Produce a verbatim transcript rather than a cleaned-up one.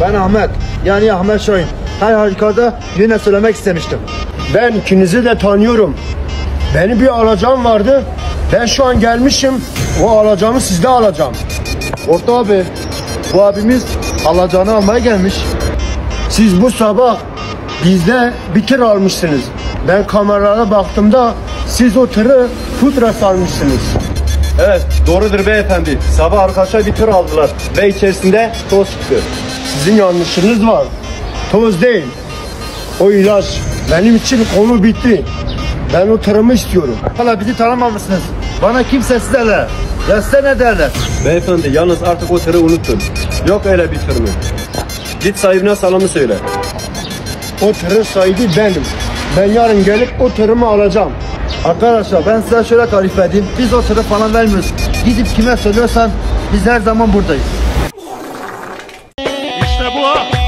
Ben Ahmet, yani Ahmet Şahin. Her halükarda yine söylemek istemiştim. Ben ikinizi de tanıyorum. Benim bir alacağım vardı. Ben şu an gelmişim. O alacağımı sizde alacağım. Orta abi, bu abimiz alacağını almaya gelmiş. Siz bu sabah bizde bir tır almışsınız. Ben kameralara baktığımda siz o tırı putra sarmışsınız. Evet, doğrudur beyefendi. Sabah arkadaşlar bir tır aldılar ve içerisinde toz çıktı. Sizin yanlışınız var. Toz değil. O ilaç. Benim için konu bitti. Ben o tırımı istiyorum. Hala bizi tanımamışsınız. Bana kimsesiz derler. Ya size ne derler? Beyefendi yalnız artık o tırı unutun. Yok öyle bir tır mı? Git sahibine salamı söyle. O tırın sahibi benim. Ben yarın gelip o tırımı alacağım. Arkadaşlar ben size şöyle tarif edeyim. Biz o tırı falan vermiyoruz. Gidip kime söylüyorsan biz her zaman buradayız. İşte bu ha.